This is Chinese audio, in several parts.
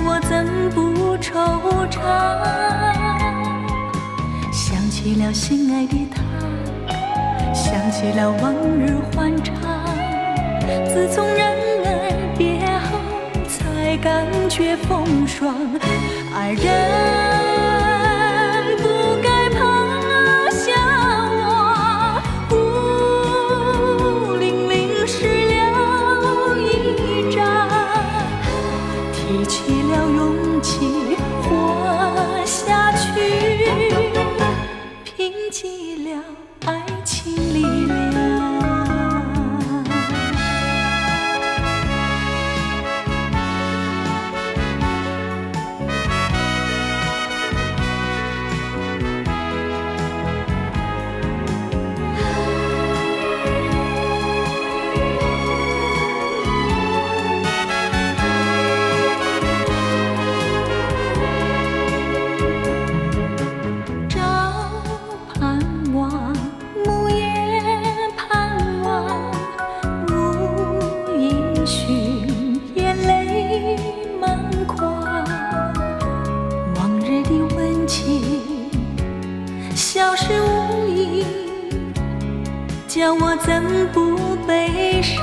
我怎不惆怅？想起了心爱的他，想起了往日欢畅。自从人儿别后，才感觉风霜。爱人不该抛下我，孤零零湿了衣裳，提起了勇气活下去，拼尽了爱情力量。消失无影，叫我怎不悲伤？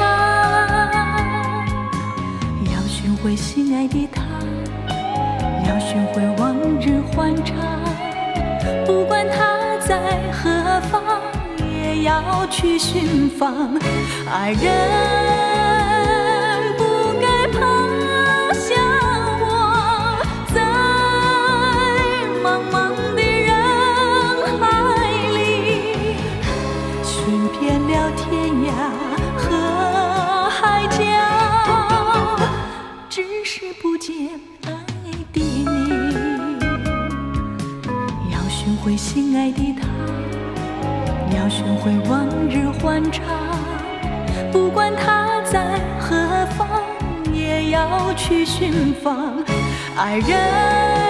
要寻回心爱的他，要寻回往日欢畅。不管他在何方，也要去寻访。爱人不该抛下我，在茫茫的遍了天涯和海角，只是不见爱的你。要寻回心爱的他，要寻回往日欢畅。不管他在何方，也要去寻访。爱人